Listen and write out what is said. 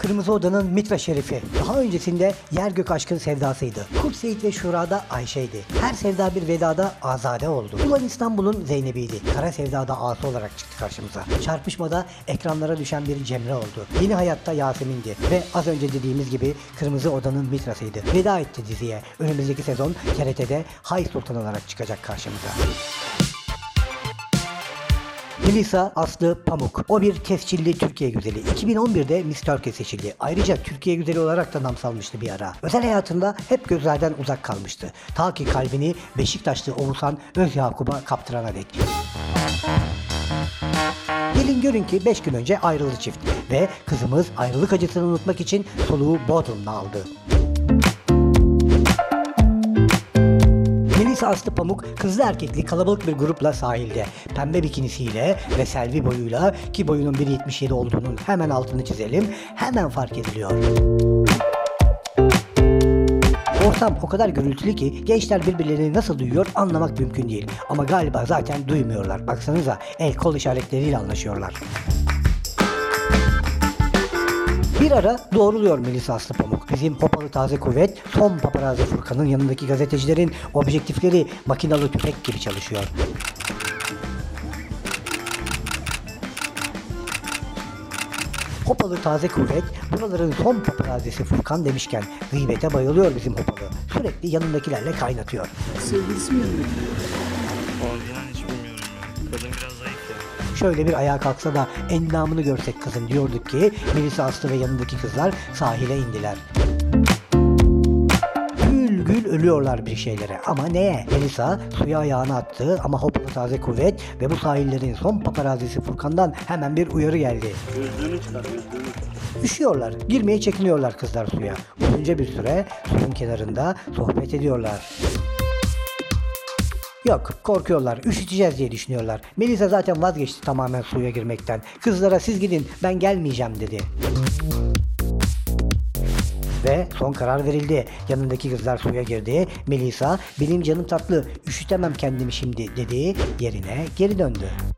Kırmızı Oda'nın Mitra Şerifi. Daha öncesinde yer gök aşkın sevdasıydı. Kurt Seyit ve Şura'da Ayşe'ydi. Her sevda bir vedada Azade oldu. Ulan İstanbul'un Zeynep'iydi. Kara sevdada Ası olarak çıktı karşımıza. Çarpışmada ekranlara düşen bir Cemre oldu. Yeni Hayatta Yasemin'di. Ve az önce dediğimiz gibi Kırmızı Oda'nın Mitra'sıydı. Veda etti diziye. Önümüzdeki sezon TRT'de Hay Sultan olarak çıkacak karşımıza. Melisa Aslı Pamuk. O bir tescilli Türkiye güzeli. 2011'de Miss Turkey seçildi. Ayrıca Türkiye güzeli olarak da nam salmıştı bir ara. Özel hayatında hep gözlerden uzak kalmıştı. Ta ki kalbini Beşiktaşlı Oğuzhan Özyakup'a kaptırana dek. Gelin görün ki 5 gün önce ayrıldı çift ve kızımız ayrılık acısını unutmak için soluğu Bodrum'da aldı. Melisa Aslı Pamuk kızlı erkekli kalabalık bir grupla sahilde. Pembe bikinisiyle ve selvi boyuyla, ki boyunun 1.77 olduğunun hemen altını çizelim, hemen fark ediliyor. Ortam o kadar gürültülü ki gençler birbirlerini nasıl duyuyor anlamak mümkün değil. Ama galiba zaten duymuyorlar. Baksanıza el kol işaretleriyle anlaşıyorlar. Bir ara doğruluyor Melisa Aslı Pamuk. Bizim Hopalı Taze Kuvvet, son paparazzi Furkan'ın yanındaki gazetecilerin objektifleri makinalı tüfek gibi çalışıyor. Hopalı Taze Kuvvet, buraların son paparazzisi Furkan demişken gıybete bayılıyor bizim Hopalı. Sürekli yanındakilerle kaynatıyor. Sevgilisi mi yanındaki? Orijinal hiç bilmiyorum ya. Kadın biraz zayıf ya. Şöyle bir ayağa kalksa da endamını görsek kızın diyorduk ki Melisa Aslı ve yanındaki kızlar sahile indiler. Gül gül ölüyorlar bir şeylere ama neye? Melisa suya ayağını attı ama Hopalı Taze Kuvvet ve bu sahillerin son paparazzisi Furkan'dan hemen bir uyarı geldi. Gözlüğünü çıkar, gözlüğünü. Üşüyorlar, girmeye çekiniyorlar kızlar suya. Uzunca bir süre suyun kenarında sohbet ediyorlar. Yok, korkuyorlar, üşüteceğiz diye düşünüyorlar. Melisa zaten vazgeçti tamamen suya girmekten. Kızlara siz gidin, ben gelmeyeceğim dedi. Ve son karar verildi. Yanındaki kızlar suya girdi. Melisa, benim canım tatlı, üşütemem kendimi şimdi dedi. Yerine geri döndü.